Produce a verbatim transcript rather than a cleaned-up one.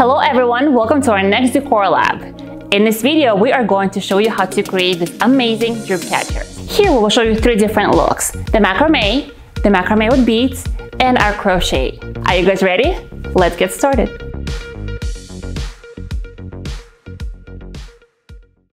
Hello everyone, welcome to our next decor lab. In this video, we are going to show you how to create this amazing drip catcher. Here we will show you three different looks: the macrame, the macrame with beads, and our crochet. Are you guys ready? Let's get started.